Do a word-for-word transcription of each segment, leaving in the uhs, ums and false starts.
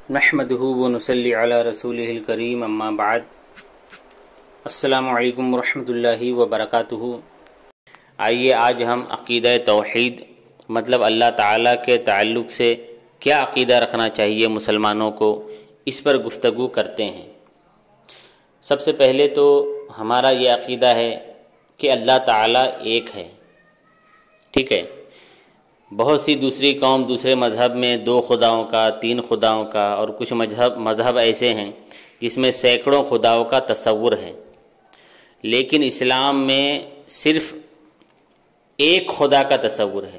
نحمده ونصلی علی رسولہ الکریم اما بعد السلام علیکم ورحمۃ اللہ وبرکاتہ۔ آئیے آج ہم عقیدہ توحید مطلب اللہ تعالیٰ کے تعلق سے کیا عقیدہ رکھنا چاہیے مسلمانوں کو، اس پر گفتگو کرتے ہیں۔ سب سے پہلے تو ہمارا یہ عقیدہ ہے کہ اللہ تعالیٰ ایک ہے، ٹھیک ہے۔ بہت سی دوسری قوم دوسرے مذہب میں دو خداؤں کا، تین خداؤں کا، اور کچھ مذہب مذہب ایسے ہیں جس میں سینکڑوں خداؤں کا تصور ہے، لیکن اسلام میں صرف ایک خدا کا تصور ہے۔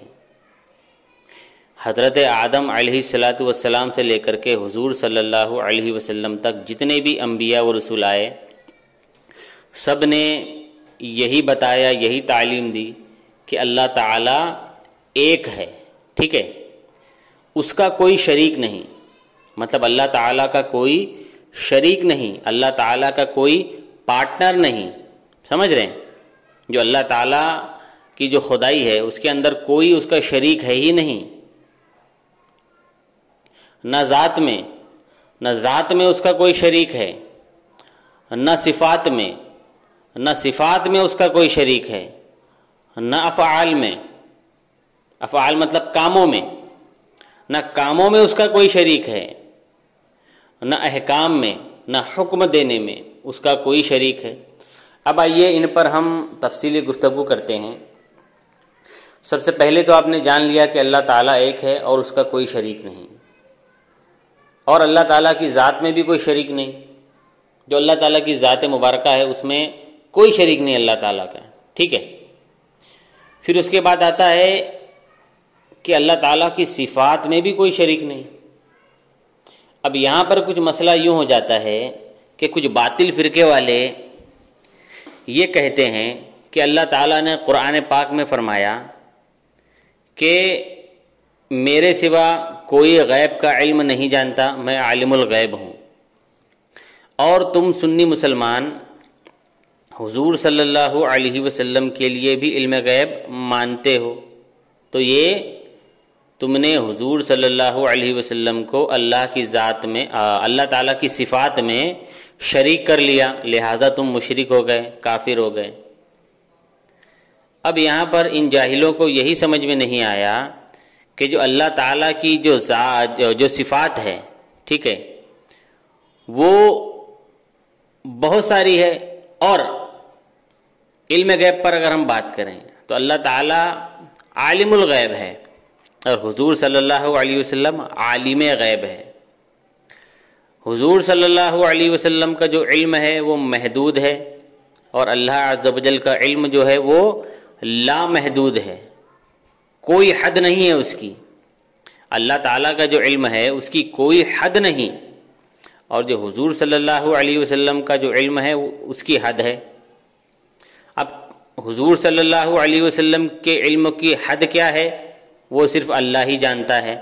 حضرت آدم علیہ الصلاۃ والسلام سے لے کر کے حضور صلی اللہ علیہ وسلم تک جتنے بھی انبیاء و رسول آئے، سب نے یہی بتایا، یہی تعلیم دی کہ اللہ تعالیٰ ایک ہے، ٹھیک ہے، اس کا کوئی شریک نہیں، مطلب اللہ تعالیٰ کا کوئی شریک نہیں، اللہ تعالیٰ کا کوئی پارٹنر نہیں، سمجھ رہے ہیں؟ جو اللہ تعالیٰ کی جو خدائی ہے اس کے اندر کوئی اس کا شریک ہے ہی نہیں، نہ ذات میں نہ ذات میں اس کا کوئی شریک ہے، نہ صفات میں نہ صفات میں اس کا کوئی شریک ہے، نہ افعال میں، افعال مطلب کاموں میں، نہ کاموں میں اس کا کوئی شریک ہے، نہ احکام میں، نہ حکم دینے میں اس کا کوئی شریک ہے۔ اب آئیے ان پر ہم تفصیلی گفتگو کرتے ہیں۔ سب سے پہلے تو آپ نے جان لیا کہ اللہ تعالیٰ ایک ہے اور اس کا کوئی شریک نہیں، اور اللہ تعالیٰ کی ذات میں بھی کوئی شریک نہیں۔ جو اللہ تعالیٰ کی ذات مبارکہ ہے اس میں کوئی شریک نہیں اللہ تعالیٰ کا، ٹھیک ہے۔ پھر اس کے بعد آتا ہے کہ اللہ تعالیٰ کی صفات میں بھی کوئی شریک نہیں۔ اب یہاں پر کچھ مسئلہ یوں ہو جاتا ہے کہ کچھ باطل فرقے والے یہ کہتے ہیں کہ اللہ تعالیٰ نے قرآن پاک میں فرمایا کہ میرے سوا کوئی غیب کا علم نہیں جانتا، میں عالم الغیب ہوں، اور تم سنی مسلمان حضور صلی اللہ علیہ وسلم کے لیے بھی علم غیب مانتے ہو، تو یہ تم نے حضور صلی اللہ علیہ وسلم کو اللہ کی ذات میں اللہ تعالیٰ کی صفات میں شریک کر لیا، لہذا تم مشرک ہو گئے، کافر ہو گئے۔ اب یہاں پر ان جاہلوں کو یہی سمجھ میں نہیں آیا کہ جو اللہ تعالیٰ کی جو ذات جو صفات ہے، ٹھیک ہے، وہ بہت ساری ہے، اور علم غیب پر اگر ہم بات کریں تو اللہ تعالیٰ عالم الغیب ہے اور حضور صلی اللہ علیہ وسلم عالم غیب ہے۔ حضور صلی اللہ علیہ وسلم کا جو علم ہے وہ محدود ہے، اور اللہ عز و جل کا علم جو ہے وہ لامحدود ہے، کوئی حد نہیں ہے اس کی۔ اللہ تعالیٰ کا جو علم ہے اس کی کوئی حد نہیں، اور جو حضور صلی اللہ علیہ وسلم کا جو علم ہے وہ اس کی حد ہے۔ اب حضور صلی اللہ علیہ وسلم کے علم کی حد کیا ہے وہ صرف اللہ ہی جانتا ہے۔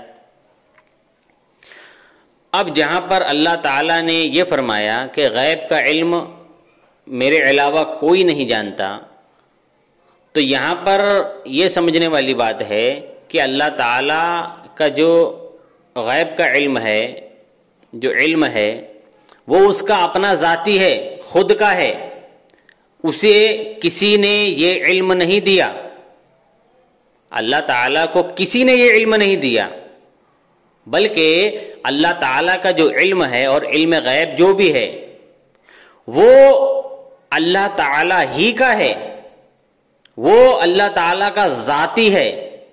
اب جہاں پر اللہ تعالیٰ نے یہ فرمایا کہ غیب کا علم میرے علاوہ کوئی نہیں جانتا، تو یہاں پر یہ سمجھنے والی بات ہے کہ اللہ تعالیٰ کا جو غیب کا علم ہے، جو علم ہے وہ اس کا اپنا ذاتی ہے، خود کا ہے، اسے کسی نے یہ علم نہیں دیا، اللہ تعالیٰ کو کسی نے یہ علم نہیں دیا، بلکہ اللہ تعالیٰ کا جو علم ہے اور علم غیب جو بھی ہے وہ اللہ تعالیٰ ہی کا ہے، وہ اللہ تعالیٰ کا ذاتی ہے۔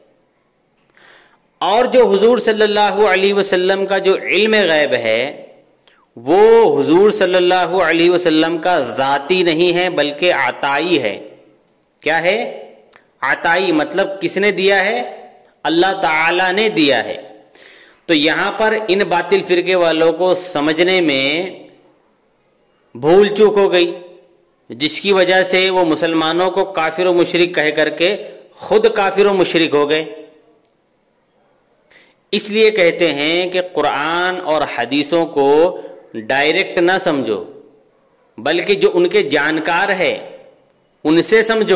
اور جو حضور صلی اللہ علیہ وسلم کا جو علم غیب ہے وہ حضور صلی اللہ علیہ وسلم کا ذاتی نہیں ہے بلکہ عطائی ہے۔ کیا ہے؟ عطائی، مطلب کس نے دیا ہے؟ اللہ تعالیٰ نے دیا ہے۔ تو یہاں پر ان باطل فرقے والوں کو سمجھنے میں بھول چوک ہو گئی، جس کی وجہ سے وہ مسلمانوں کو کافر و مشرک کہہ کر کے خود کافر و مشرک ہو گئے۔ اس لیے کہتے ہیں کہ قرآن اور حدیثوں کو ڈائریکٹ نہ سمجھو، بلکہ جو ان کے جانکار ہے ان سے سمجھو۔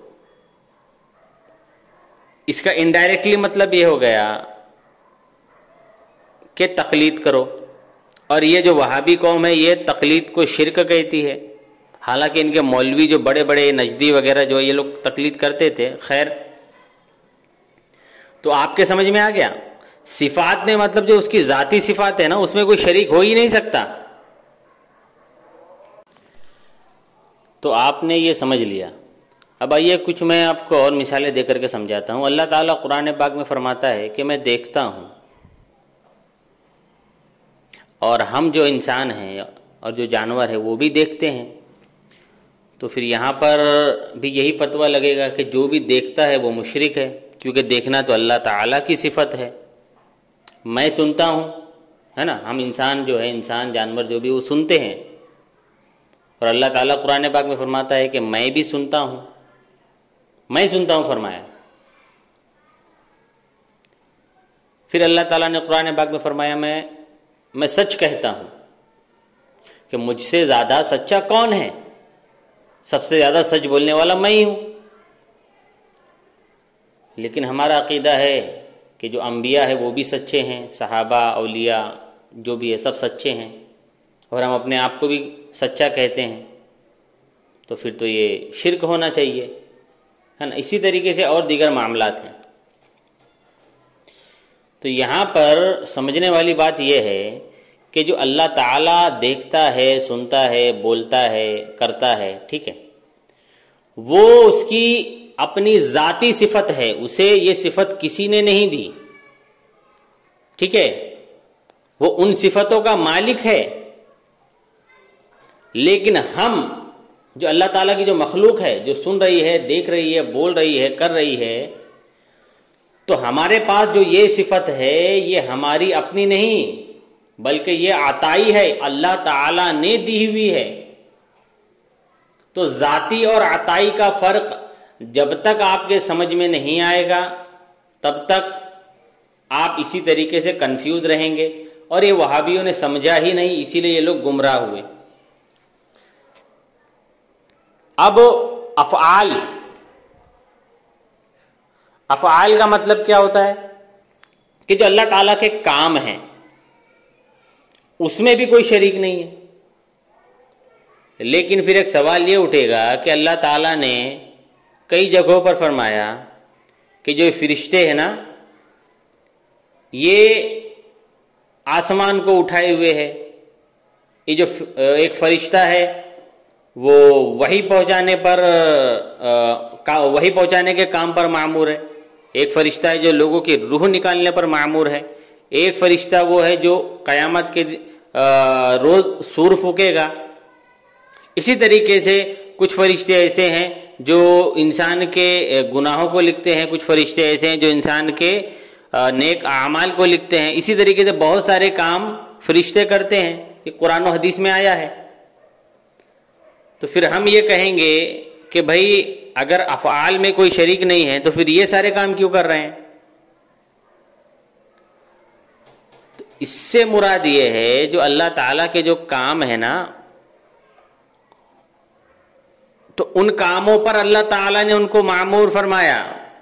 اس کا انڈائریکٹلی مطلب یہ ہو گیا کہ تقلید کرو، اور یہ جو وہابی قوم ہے یہ تقلید کو شرک کہتی ہے، حالانکہ ان کے مولوی جو بڑے بڑے نجدی وغیرہ جو یہ لوگ تقلید کرتے تھے. خیر، تو آپ کے سمجھ میں آ گیا. صفات میں مطلب جو اس کی ذاتی صفات ہے نا، اس میں کوئی شریک ہو ہی نہیں سکتا. تو آپ نے یہ سمجھ لیا. اب آئیے کچھ میں آپ کو اور مثالیں دے کر کے سمجھاتا ہوں. اللہ تعالیٰ قرآن پاک میں فرماتا ہے کہ میں دیکھتا ہوں، اور ہم جو انسان ہیں اور جو جانور ہیں وہ بھی دیکھتے ہیں. تو پھر یہاں پر بھی یہی فتویٰ لگے گا کہ جو بھی دیکھتا ہے وہ مشرک ہے، کیونکہ دیکھنا تو اللہ تعالیٰ کی صفت ہے. میں سنتا ہوں، ہے نا، ہم انسان جو ہے، انسان جانور جو بھی وہ سنتے ہیں، اور اللہ تعالیٰ قرآن پاک میں فرماتا ہے کہ میں بھی سنتا ہوں، میں سنتا ہوں فرمایا. پھر اللہ تعالیٰ نے قرآن پاک میں فرمایا میں میں سچ کہتا ہوں کہ مجھ سے زیادہ سچا کون ہے، سب سے زیادہ سچ بولنے والا میں ہی ہوں. لیکن ہمارا عقیدہ ہے کہ جو انبیاء ہیں وہ بھی سچے ہیں، صحابہ، اولیاء جو بھی ہے سب سچے ہیں، اور ہم اپنے آپ کو بھی سچا کہتے ہیں. تو پھر تو یہ شرک ہونا چاہیے، ہے نا. اسی طریقے سے اور دیگر معاملات ہیں. تو یہاں پر سمجھنے والی بات یہ ہے کہ جو اللہ تعالیٰ دیکھتا ہے، سنتا ہے، بولتا ہے، کرتا ہے، ٹھیک ہے، وہ اس کی اپنی ذاتی صفت ہے، اسے یہ صفت کسی نے نہیں دی، ٹھیک ہے، وہ ان صفتوں کا مالک ہے. لیکن ہم جو اللہ تعالیٰ کی جو مخلوق ہے، جو سن رہی ہے، دیکھ رہی ہے، بول رہی ہے، کر رہی ہے، تو ہمارے پاس جو یہ صفت ہے یہ ہماری اپنی نہیں، بلکہ یہ عطائی ہے، اللہ تعالیٰ نے دی ہوئی ہے. تو ذاتی اور عطائی کا فرق جب تک آپ کے سمجھ میں نہیں آئے گا تب تک آپ اسی طریقے سے کنفیوز رہیں گے. اور یہ وہابیوں نے سمجھا ہی نہیں، اسی لیے یہ لوگ گمراہ ہوئے. اب افعال افعال کا مطلب کیا ہوتا ہے کہ جو اللہ تعالیٰ کے کام ہیں اس میں بھی کوئی شریک نہیں ہے. لیکن پھر ایک سوال یہ اٹھے گا کہ اللہ تعالیٰ نے کئی جگہوں پر فرمایا کہ جو فرشتے ہیں نا یہ آسمان کو اٹھائے ہوئے ہے. یہ جو ایک فرشتہ ہے وہ وحی پہنچانے پر وحی پہنچانے کے کام پر معمور ہے. ایک فرشتہ ہے جو لوگوں کی روح نکالنے پر معمور ہے. ایک فرشتہ وہ ہے جو قیامت کے روز سور پھونکے گا. اسی طریقے سے کچھ فرشتے ایسے ہیں جو انسان کے گناہوں کو لکھتے ہیں، کچھ فرشتے ایسے ہیں جو انسان کے نیک اعمال کو لکھتے ہیں. اسی طریقے سے بہت سارے کام فرشتے کرتے ہیں، یہ قرآن و حدیث میں آیا ہے. تو پھر ہم یہ کہیں گے کہ بھائی اگر افعال میں کوئی شریک نہیں ہے تو پھر یہ سارے کام کیوں کر رہے ہیں؟ تو اس سے مراد یہ ہے جو اللہ تعالیٰ کے جو کام ہے نا، تو ان کاموں پر اللہ تعالیٰ نے ان کو معمور فرمایا.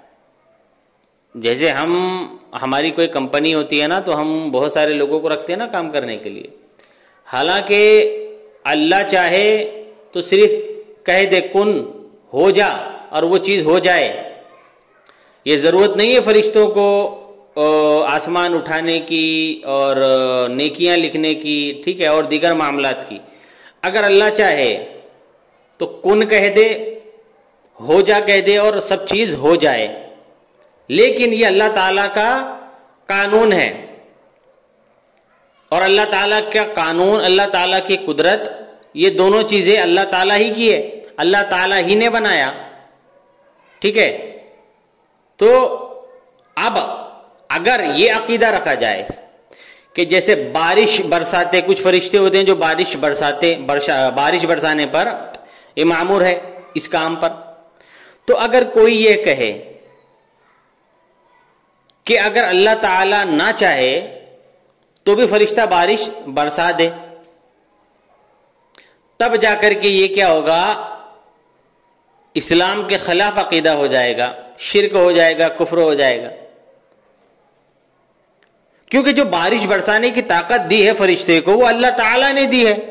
جیسے ہم ہماری کوئی کمپنی ہوتی ہے نا تو ہم بہت سارے لوگوں کو رکھتے ہیں نا کام کرنے کے لیے. حالانکہ اللہ چاہے تو صرف کہہ دے کن ہو جا اور وہ چیز ہو جائے. یہ ضرورت نہیں ہے فرشتوں کو آسمان اٹھانے کی اور نیکیاں لکھنے کی، ٹھیک ہے، اور دیگر معاملات کی. اگر اللہ چاہے تو کن کہہ دے، ہو جا کہہ دے اور سب چیز ہو جائے. لیکن یہ اللہ تعالیٰ کا قانون ہے، اور اللہ تعالیٰ کا قانون، اللہ تعالیٰ کی قدرت، یہ دونوں چیزیں اللہ تعالیٰ ہی کی ہے، اللہ تعالیٰ ہی نے بنایا. ٹھیک ہے، تو اب اگر یہ عقیدہ رکھا جائے کہ جیسے بارش برساتے، کچھ فرشتے ہوتے ہیں جو بارش برساتے، بارش برسانے پر یہ معمور ہے اس کام پر، تو اگر کوئی یہ کہے کہ اگر اللہ تعالیٰ نہ چاہے تو بھی فرشتہ بارش برسا دے، تب جا کر کے یہ کیا ہوگا، اسلام کے خلاف عقیدہ ہو جائے گا، شرک ہو جائے گا، کفر ہو جائے گا. کیونکہ جو بارش برسانے کی طاقت دی ہے فرشتے کو وہ اللہ تعالیٰ نے دی ہے.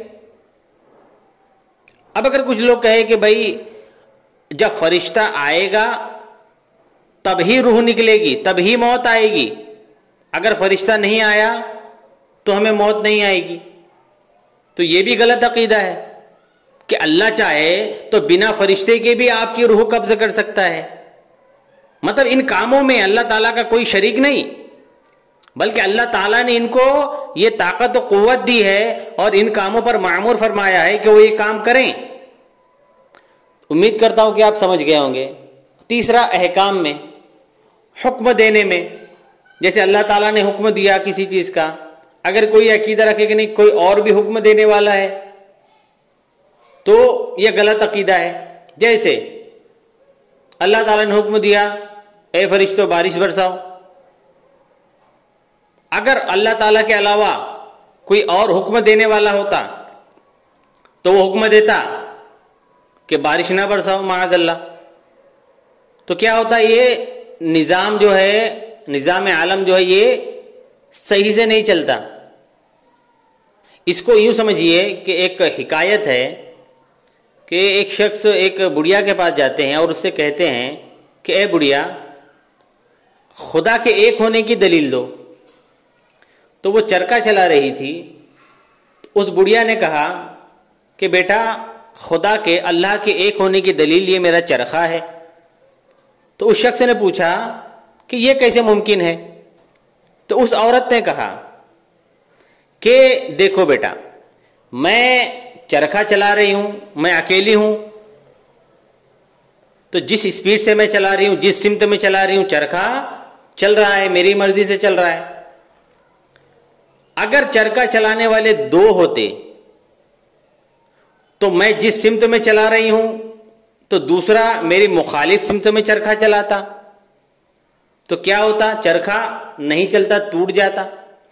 اب اگر کچھ لوگ کہیں کہ بھائی جب فرشتہ آئے گا تب ہی روح نکلے گی، تب ہی موت آئے گی، اگر فرشتہ نہیں آیا تو ہمیں موت نہیں آئے گی، تو یہ بھی غلط عقیدہ ہے کہ اللہ چاہے تو بنا فرشتے کے بھی آپ کی روح قبض کر سکتا ہے. مطلب ان کاموں میں اللہ تعالیٰ کا کوئی شریک نہیں، بلکہ اللہ تعالیٰ نے ان کو یہ طاقت و قوت دی ہے اور ان کاموں پر معمور فرمایا ہے کہ وہ یہ کام کریں. امید کرتا ہوں کہ آپ سمجھ گئے ہوں گے. تیسرا، احکام میں، حکم دینے میں. جیسے اللہ تعالیٰ نے حکم دیا کسی چیز کا، اگر کوئی عقیدہ رکھے کہ نہیں کوئی اور بھی حکم دینے والا ہے تو یہ غلط عقیدہ ہے. جیسے اللہ تعالیٰ نے حکم دیا اے فرشتوں بارش برساؤ، اگر اللہ تعالیٰ کے علاوہ کوئی اور حکم دینے والا ہوتا تو وہ حکم دیتا کہ بارش نہ برساؤ معاذ اللہ، تو کیا ہوتا؟ یہ نظام جو ہے، نظام عالم جو ہے یہ صحیح سے نہیں چلتا. اس کو یوں سمجھیے کہ ایک حکایت ہے کہ ایک شخص ایک بڑھیا کے پاس جاتے ہیں اور اس سے کہتے ہیں کہ اے بڑھیا خدا کے ایک ہونے کی دلیل دو. تو وہ چرخا چلا رہی تھی. اس بڑھیا نے کہا کہ بیٹا خدا کے، اللہ کے ایک ہونے کی دلیل یہ میرا چرخا ہے. تو اس شخص نے پوچھا کہ یہ کیسے ممکن ہے؟ تو اس عورت نے کہا کہ دیکھو بیٹا میں چرخا چلا رہی ہوں، میں اکیلی ہوں، تو جس اسپیڈ سے میں چلا رہی ہوں، جس سمت میں چلا رہی ہوں چرخا چل رہا ہے، میری مرضی سے چل رہا ہے. اگر چرخا چلانے والے دو ہوتے تو میں جس سمت میں چلا رہی ہوں تو دوسرا میری مخالف سمت میں چرخا چلاتا تو کیا ہوتا؟ چرخا نہیں چلتا، ٹوٹ جاتا.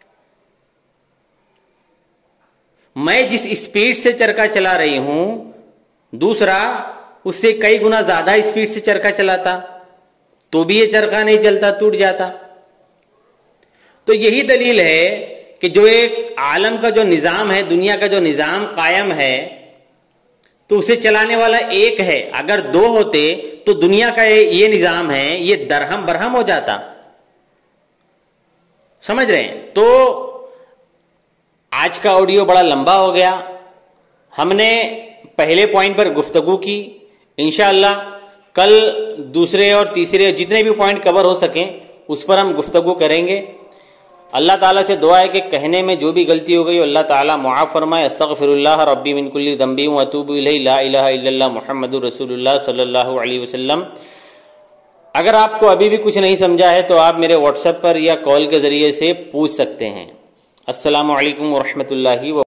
میں جس اسپیڈ سے چرخا چلا رہی ہوں دوسرا اس سے کئی گنا زیادہ اسپیڈ سے چرخا چلاتا تو بھی یہ چرخا نہیں چلتا، ٹوٹ جاتا. تو یہی دلیل ہے کہ جو ایک عالم کا جو نظام ہے، دنیا کا جو نظام قائم ہے، تو اسے چلانے والا ایک ہے. اگر دو ہوتے تو دنیا کا یہ نظام ہے یہ درہم برہم ہو جاتا. سمجھ رہے ہیں؟ تو آج کا آڈیو بڑا لمبا ہو گیا. ہم نے پہلے پوائنٹ پر گفتگو کی، انشاءاللہ کل دوسرے اور تیسرے جتنے بھی پوائنٹ کور ہو سکیں اس پر ہم گفتگو کریں گے. اللہ تعالیٰ سے دعا ہے کہ کہنے میں جو بھی غلطی ہو گئی اللہ تعالیٰ معاف فرمائے. استغفر اللہ ربی من کل ذنب واتوب الیہ، لا الہ الا اللہ محمد رسول اللہ صلی اللہ علیہ وسلم. اگر آپ کو ابھی بھی کچھ نہیں سمجھا ہے تو آپ میرے واٹس ایپ پر یا کال کے ذریعے سے پوچھ سکتے ہیں. السلام علیکم ورحمۃ اللہ وبرکاتہ.